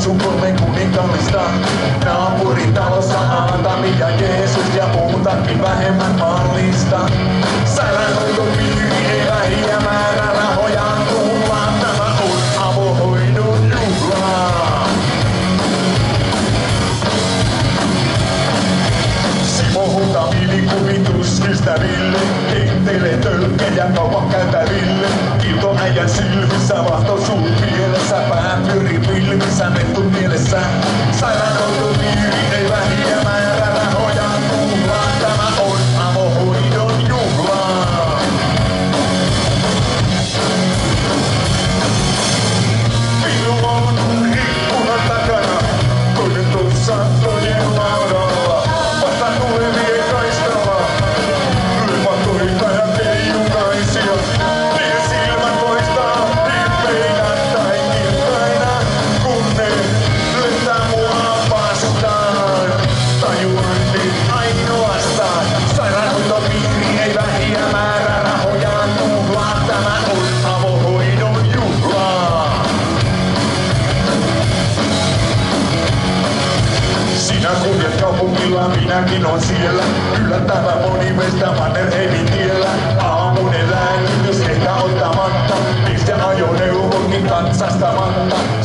sun 3 kuninkallista. Naapuritalossa Aatami ja Jeesus ja muutakin vähemmän mallista. Sairaanhoitopiiri ei vähiä määrä rahojaan tuhlaa. Tämä on avohoidon juhlaa. Simo huutaa mielikuvituskista Ville. Heittelee tölkkejä kaupan käytäville. Kiltoäijän silmissä vahto suut mielessä. Pää pyörii pilvissä, mentut mielessä. Sairaanhoitopiiri ei vähiä määrä rahojaan tuhlaa. Tämä on avohoidon juhlaa. Pilu on ikkunan takana. Toinen tuossa toinen laudalla. Vasta tulevien kaistalla. Lyömätoita ja teijukaisia. Niiden silmät loistaa rippeinä tai kirkkaina. Kun ne lentää mua vastaan. Tajuan nyt ainoastaan. Sairaanhoitopiiri ei vähiä määrä rahojaan tuhlaa. Tämä on avohoidon juhlaa. Sinä kuljet kaupungilla, minäkin on siellä. Yllättävän moni meistä Mannerheimin tiellä. Aamunen lääkitys ehkä ottamatta. Mistä ajoneuvokin katsastamatta.